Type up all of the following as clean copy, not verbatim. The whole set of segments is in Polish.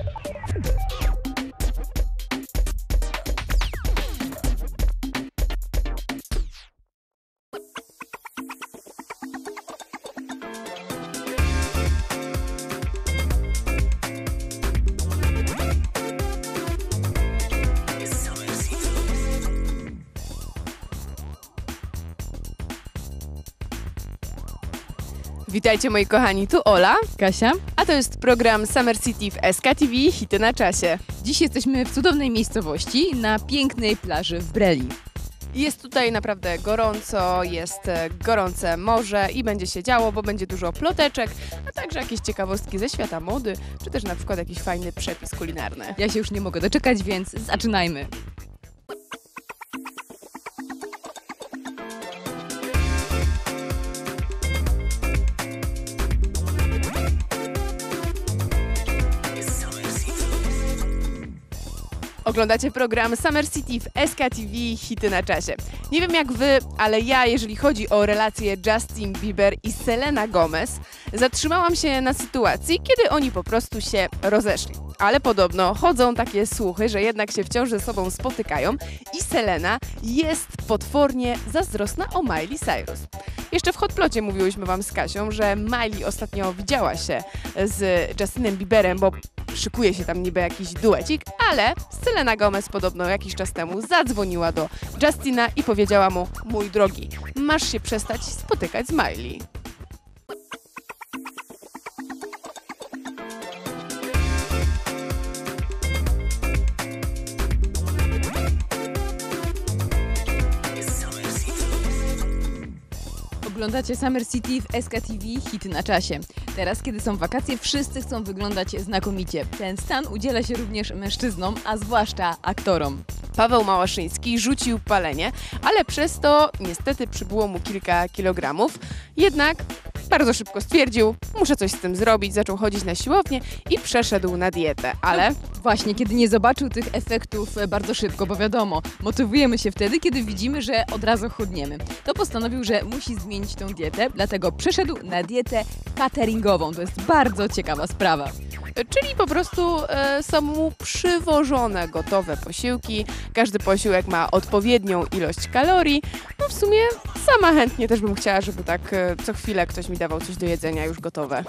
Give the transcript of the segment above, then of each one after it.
Witajcie moi kochani, tu Ola, Kasia, a to jest program Summer City w SK TV Hity na czasie. dziś jesteśmy w cudownej miejscowości na pięknej plaży w Breli. Jest tutaj naprawdę gorąco, jest gorące morze i będzie się działo, bo będzie dużo ploteczek, a także jakieś ciekawostki ze świata mody, czy też na przykład jakiś fajny przepis kulinarny. Ja się już nie mogę doczekać, więc zaczynajmy. Oglądacie program Summer City w SK TV Hity na czasie. Nie wiem jak wy, ale ja, jeżeli chodzi o relacje Justin Bieber i Selena Gomez, zatrzymałam się na sytuacji, kiedy oni po prostu się rozeszli. Ale podobno chodzą takie słuchy, że jednak się wciąż ze sobą spotykają i Selena jest potwornie zazdrosna o Miley Cyrus. Jeszcze w Hotplocie mówiłyśmy wam z Kasią, że Miley ostatnio widziała się z Justinem Bieberem, bo szykuje się tam niby jakiś duecik, ale Selena Gomez podobno jakiś czas temu zadzwoniła do Justina i powiedziała mu: mój drogi, masz się przestać spotykać z Miley. Oglądacie Summer City w SK TV Hity na czasie. Teraz, kiedy są wakacje, wszyscy chcą wyglądać znakomicie. Ten stan udziela się również mężczyznom, a zwłaszcza aktorom. Paweł Małaszyński rzucił palenie, ale przez to niestety przybyło mu kilka kilogramów. Jednak bardzo szybko stwierdził, muszę coś z tym zrobić, zaczął chodzić na siłownię i przeszedł na dietę, ale... Właśnie, kiedy nie zobaczył tych efektów bardzo szybko, bo wiadomo, motywujemy się wtedy, kiedy widzimy, że od razu chudniemy. To postanowił, że musi zmienić tą dietę, dlatego przeszedł na dietę cateringową. To jest bardzo ciekawa sprawa. Czyli po prostu są mu przywożone gotowe posiłki, każdy posiłek ma odpowiednią ilość kalorii. No w sumie sama chętnie też bym chciała, żeby tak co chwilę ktoś mi dawał coś do jedzenia już gotowe.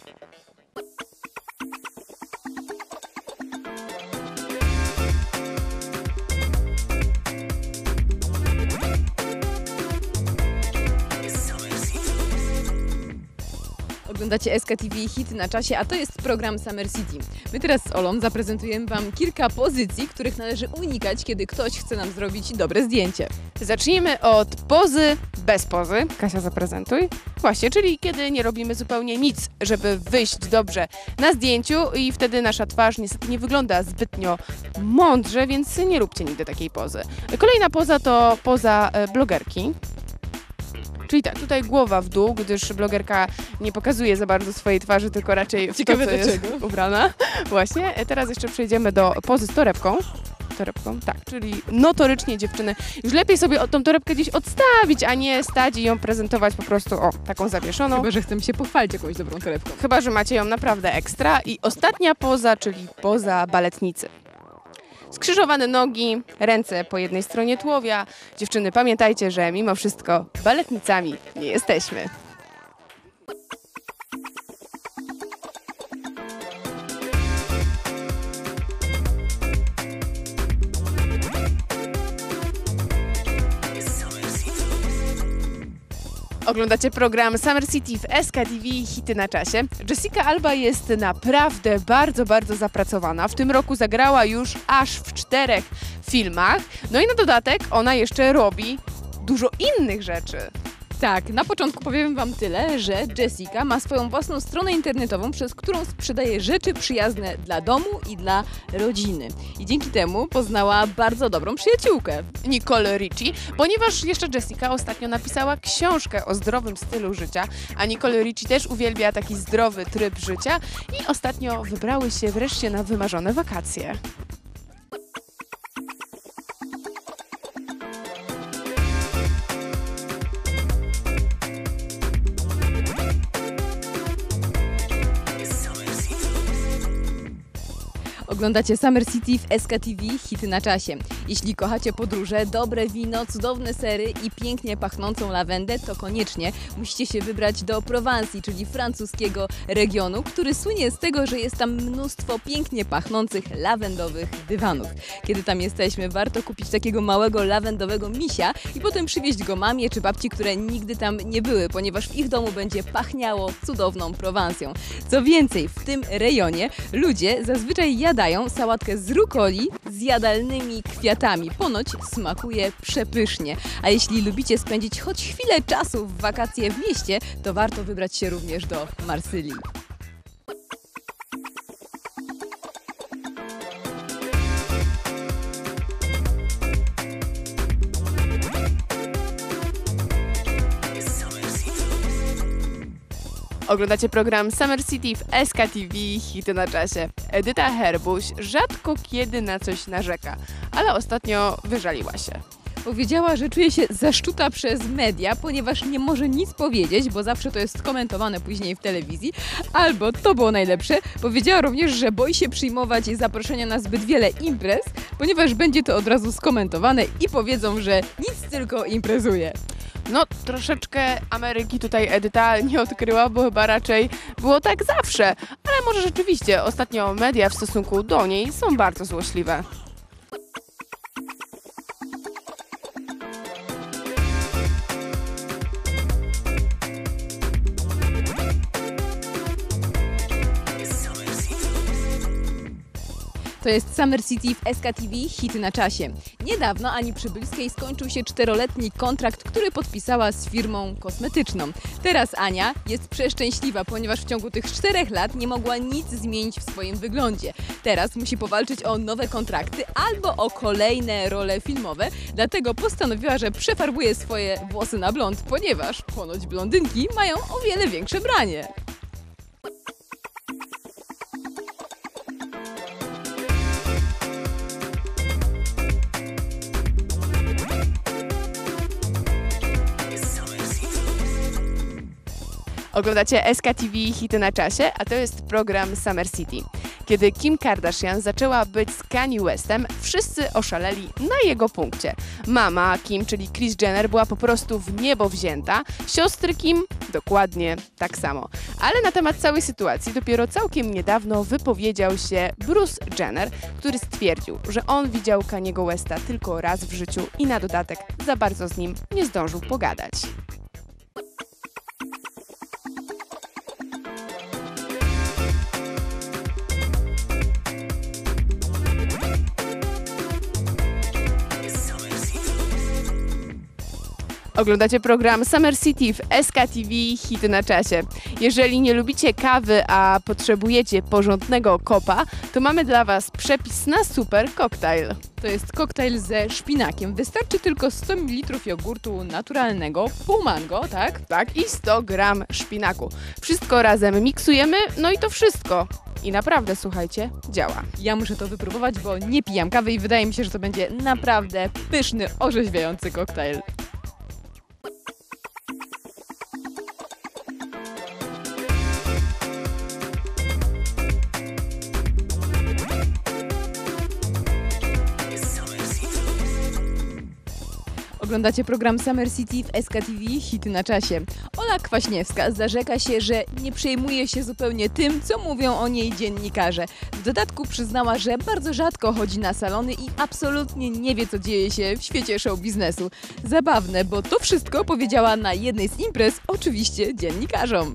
Oglądacie SK TV Hity na czasie, a to jest program Summer City. My teraz z Olą zaprezentujemy wam kilka pozycji, których należy unikać, kiedy ktoś chce nam zrobić dobre zdjęcie. Zacznijmy od pozy bez pozy. Kasia, zaprezentuj. Właśnie, czyli kiedy nie robimy zupełnie nic, żeby wyjść dobrze na zdjęciu i wtedy nasza twarz niestety nie wygląda zbytnio mądrze, więc nie róbcie nigdy takiej pozy. Kolejna poza to poza blogerki. Czyli tak, tutaj głowa w dół, gdyż blogerka nie pokazuje za bardzo swojej twarzy, tylko raczej w Ciekawe to, co jest ubrana. Właśnie. Teraz jeszcze przejdziemy do pozy z torebką. Torebką, tak, czyli notorycznie dziewczyny już lepiej sobie tą torebkę gdzieś odstawić, a nie stać i ją prezentować po prostu, o, taką zawieszoną. Chyba, że chcemy się pochwalić jakąś dobrą torebką. Chyba, że macie ją naprawdę ekstra. I ostatnia poza, czyli poza baletnicy. Skrzyżowane nogi, ręce po jednej stronie tułowia. Dziewczyny, pamiętajcie, że mimo wszystko baletnicami nie jesteśmy. Oglądacie program Summer City w SK TV Hity na czasie. Jessica Alba jest naprawdę bardzo, bardzo zapracowana. W tym roku zagrała już aż w 4 filmach. No i na dodatek ona jeszcze robi dużo innych rzeczy. Tak, na początku powiem wam tyle, że Jessica ma swoją własną stronę internetową, przez którą sprzedaje rzeczy przyjazne dla domu i dla rodziny. I dzięki temu poznała bardzo dobrą przyjaciółkę, Nicole Richie, ponieważ jeszcze Jessica ostatnio napisała książkę o zdrowym stylu życia, a Nicole Richie też uwielbia taki zdrowy tryb życia i ostatnio wybrały się wreszcie na wymarzone wakacje. Oglądacie Summer City w SKTV, hity na czasie. Jeśli kochacie podróże, dobre wino, cudowne sery i pięknie pachnącą lawendę, to koniecznie musicie się wybrać do Prowansji, czyli francuskiego regionu, który słynie z tego, że jest tam mnóstwo pięknie pachnących lawendowych dywanów. Kiedy tam jesteśmy, warto kupić takiego małego lawendowego misia i potem przywieźć go mamie czy babci, które nigdy tam nie były, ponieważ w ich domu będzie pachniało cudowną Prowansją. Co więcej, w tym rejonie ludzie zazwyczaj jadają sałatkę z rukoli z jadalnymi kwiatami. Ponoć smakuje przepysznie. A jeśli lubicie spędzić choć chwilę czasu w wakacje w mieście, to warto wybrać się również do Marsylii. Oglądacie program Summer City w SKTV, hity na czasie. Edyta Herbuś rzadko kiedy na coś narzeka, ale ostatnio wyżaliła się. Powiedziała, że czuje się zaszczuta przez media, ponieważ nie może nic powiedzieć, bo zawsze to jest komentowane później w telewizji. Albo, to było najlepsze, powiedziała również, że boi się przyjmować zaproszenia na zbyt wiele imprez, ponieważ będzie to od razu skomentowane i powiedzą, że nic tylko imprezuje. No, troszeczkę Ameryki tutaj Edyta nie odkryła, bo chyba raczej było tak zawsze. Ale może rzeczywiście ostatnio media w stosunku do niej są bardzo złośliwe. To jest Summer City w SKTV, hity na czasie. Niedawno Ani Przybylskiej skończył się 4-letni kontrakt, który podpisała z firmą kosmetyczną. Teraz Ania jest przeszczęśliwa, ponieważ w ciągu tych 4 lat nie mogła nic zmienić w swoim wyglądzie. Teraz musi powalczyć o nowe kontrakty albo o kolejne role filmowe, dlatego postanowiła, że przefarbuje swoje włosy na blond, ponieważ ponoć blondynki mają o wiele większe branie. Oglądacie SKTV, hity na czasie, a to jest program Summer City. Kiedy Kim Kardashian zaczęła być z Kanye Westem, wszyscy oszaleli na jego punkcie. Mama Kim, czyli Kris Jenner, była po prostu w niebo wzięta, siostry Kim dokładnie tak samo. Ale na temat całej sytuacji dopiero całkiem niedawno wypowiedział się Bruce Jenner, który stwierdził, że on widział Kaniego Westa tylko raz w życiu i na dodatek za bardzo z nim nie zdążył pogadać. Oglądacie program Summer City w SKTV, hity na czasie. Jeżeli nie lubicie kawy, a potrzebujecie porządnego kopa, to mamy dla Was przepis na super koktajl. To jest koktajl ze szpinakiem. Wystarczy tylko 100 ml jogurtu naturalnego, pół mango, tak? Tak, i 100 gram szpinaku. Wszystko razem miksujemy, no i to wszystko. I naprawdę, słuchajcie, działa. Ja muszę to wypróbować, bo nie pijam kawy i wydaje mi się, że to będzie naprawdę pyszny, orzeźwiający koktajl. Oglądacie program Summer City w SKTV, hity na czasie. Ola Kwaśniewska zarzeka się, że nie przejmuje się zupełnie tym, co mówią o niej dziennikarze. W dodatku przyznała, że bardzo rzadko chodzi na salony i absolutnie nie wie, co dzieje się w świecie show biznesu. Zabawne, bo to wszystko powiedziała na jednej z imprez, oczywiście dziennikarzom.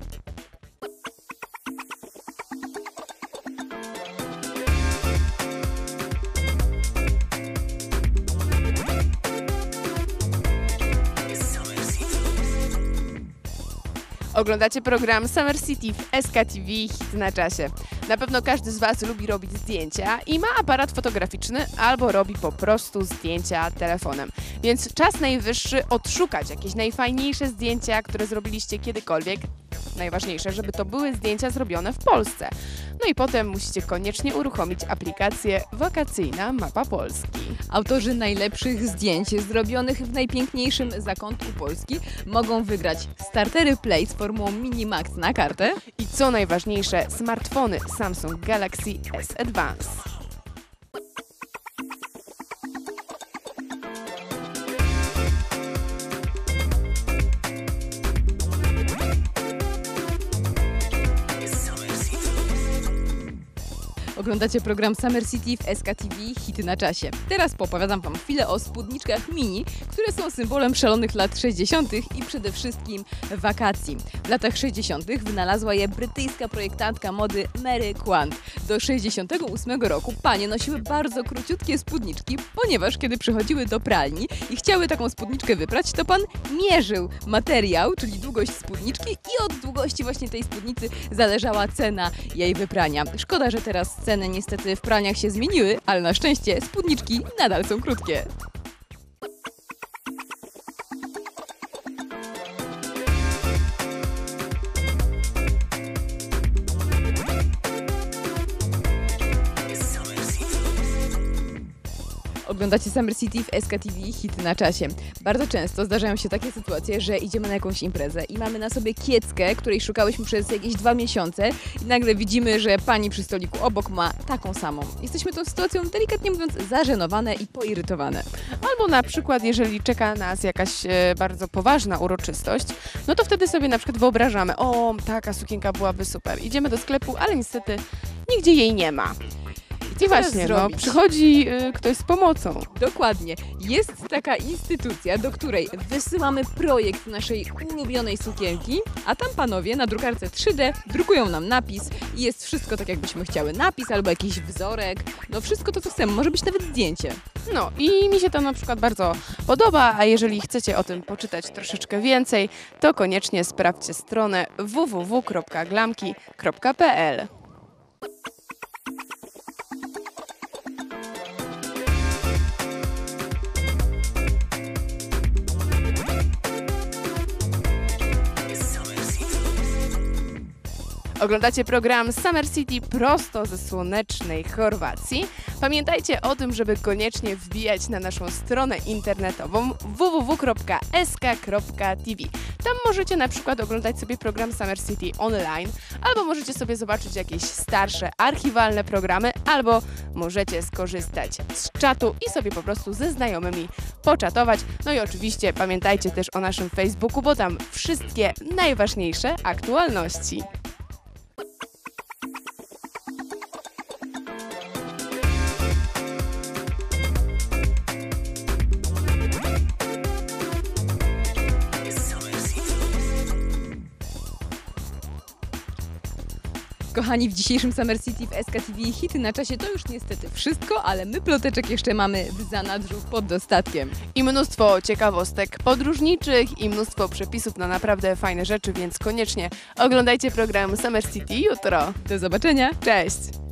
Oglądacie program Summer City w SKTV, hity na czasie. Na pewno każdy z Was lubi robić zdjęcia i ma aparat fotograficzny albo robi po prostu zdjęcia telefonem. Więc czas najwyższy odszukać jakieś najfajniejsze zdjęcia, które zrobiliście kiedykolwiek. Najważniejsze, żeby to były zdjęcia zrobione w Polsce. No i potem musicie koniecznie uruchomić aplikację Wakacyjna Mapa Polski. Autorzy najlepszych zdjęć zrobionych w najpiękniejszym zakątku Polski mogą wygrać startery Play z formułą Mini Max na kartę I co najważniejsze, smartfony Samsung Galaxy S Advance. Oglądacie program Summer City w SKTV Hity na czasie. Teraz poopowiadam Wam chwilę o spódniczkach mini, które są symbolem szalonych lat 60. i przede wszystkim wakacji. W latach 60. wynalazła je brytyjska projektantka mody Mary Quant. Do 68 roku panie nosiły bardzo króciutkie spódniczki, ponieważ kiedy przychodziły do pralni i chciały taką spódniczkę wyprać, to pan mierzył materiał, czyli długość spódniczki i od długości właśnie tej spódnicy zależała cena jej wyprania. Szkoda, że teraz ceny niestety w pralniach się zmieniły, ale na szczęście spódniczki nadal są krótkie. Oglądacie Summer City w SKTV Hity na czasie. Bardzo często zdarzają się takie sytuacje, że idziemy na jakąś imprezę i mamy na sobie kieckę, której szukałyśmy przez jakieś 2 miesiące i nagle widzimy, że pani przy stoliku obok ma taką samą. Jesteśmy tą sytuacją delikatnie mówiąc zażenowane i poirytowane. Albo na przykład, jeżeli czeka nas jakaś bardzo poważna uroczystość, no to wtedy sobie na przykład wyobrażamy, o, taka sukienka byłaby super. Idziemy do sklepu, ale niestety nigdzie jej nie ma. I właśnie, przychodzi ktoś z pomocą. Dokładnie. Jest taka instytucja, do której wysyłamy projekt naszej ulubionej sukienki, a tam panowie na drukarce 3D drukują nam napis i jest wszystko tak, jakbyśmy chciały. Napis albo jakiś wzorek, no wszystko to, co chcemy. Może być nawet zdjęcie. No i mi się to na przykład bardzo podoba, a jeżeli chcecie o tym poczytać troszeczkę więcej, to koniecznie sprawdźcie stronę www.glamki.pl. Oglądacie program Summer City prosto ze słonecznej Chorwacji. Pamiętajcie o tym, żeby koniecznie wbijać na naszą stronę internetową www.sk.tv. Tam możecie na przykład oglądać sobie program Summer City online, albo możecie sobie zobaczyć jakieś starsze, archiwalne programy, albo możecie skorzystać z czatu i sobie po prostu ze znajomymi poczatować. No i oczywiście pamiętajcie też o naszym Facebooku, bo tam wszystkie najważniejsze aktualności. Kochani, w dzisiejszym Summer City w SKTV Hity na czasie to już niestety wszystko, ale my ploteczek jeszcze mamy w zanadrzu pod dostatkiem. I mnóstwo ciekawostek podróżniczych i mnóstwo przepisów na naprawdę fajne rzeczy, więc koniecznie oglądajcie program Summer City jutro. Do zobaczenia. Cześć!